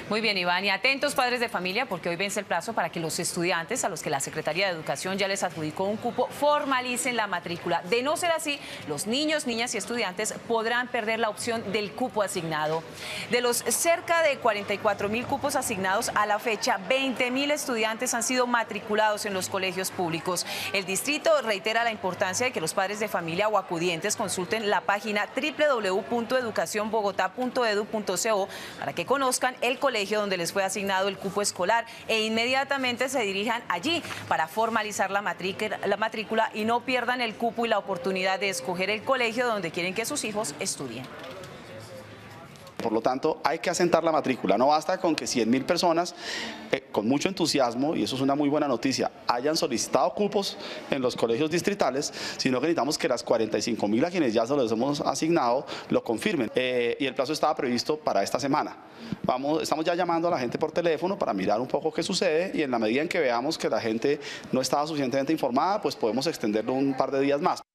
Muy bien, Iván, y atentos padres de familia, porque hoy vence el plazo para que los estudiantes a los que la Secretaría de Educación ya les adjudicó un cupo formalicen la matrícula. De no ser así, los niños, niñas y estudiantes podrán perder la opción del cupo asignado. De los cerca de 44.000 cupos asignados a la fecha, 20.000 estudiantes han sido matriculados en los colegios públicos. El distrito reitera la importancia de que los padres de familia o acudientes consulten la página www.educacionbogotá.edu.co para que conozcan el colegio donde les fue asignado el cupo escolar e inmediatamente se dirijan allí para formalizar la matrícula y no pierdan el cupo y la oportunidad de escoger el colegio donde quieren que sus hijos estudien. Por lo tanto, hay que asentar la matrícula. No basta con que 100.000 personas, con mucho entusiasmo, y eso es una muy buena noticia, hayan solicitado cupos en los colegios distritales, sino que necesitamos que las 45.000 a quienes ya se los hemos asignado lo confirmen. Y el plazo estaba previsto para esta semana. Estamos ya llamando a la gente por teléfono para mirar un poco qué sucede y en la medida en que veamos que la gente no estaba suficientemente informada, pues podemos extenderlo un par de días más.